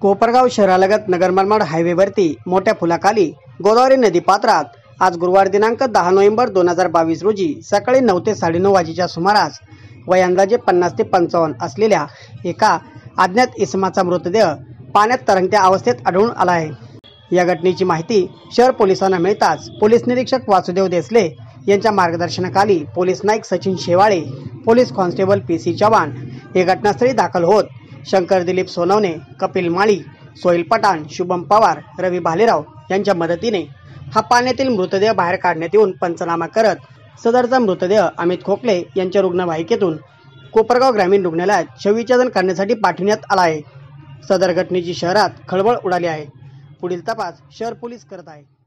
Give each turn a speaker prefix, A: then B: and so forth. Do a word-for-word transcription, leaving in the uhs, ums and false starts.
A: कोपरगाव शहरालगत नगरमनमाड हायवेवरती मोठ्या पुलाखाली गोदावरी नदी पात्रात आज गुरुवार दिनांक दहा नोव्हेंबर दोन हजार बावीस रोजी सकाळी नऊ ते साडेनऊ वाजेच्या सुमारास वय अंदाजे पन्नास ते पंचावन्न असलेल्या एका अज्ञात इसमाचा मृतदेह पाण्यात तरंगत्या अवस्थेत आढळून आला आहे। या घटनेची माहिती शहर पोलिसांना मिळताच पोलीस निरीक्षक वासुदेव देसले यांच्या मार्गदर्शनाखाली police naik Sachin Shewale, police constable P C Chavan हे घटनास्थळी दाखल होत शंकर दिलीप सोनवणे, कपिल माळी, सोहेल पठाण, शुभम पवार, रवी भालेराव यांच्या मदतीने हा पाण्यातील मृतदेह बाहेर काढण्यात येऊन पंचनामा करत सदरचा मृतदेह अमित खोकले यांच्या रुग्णवाहिकेतून कोपरगाव ग्रामीण रुग्णालयात शवविच्छेदन करण्यासाठी पाठविण्यात आला आहे। सदर घटनेची शहरात खळबळ उडाली आहे। पुढील तपास शहर पोलीस करत आहे।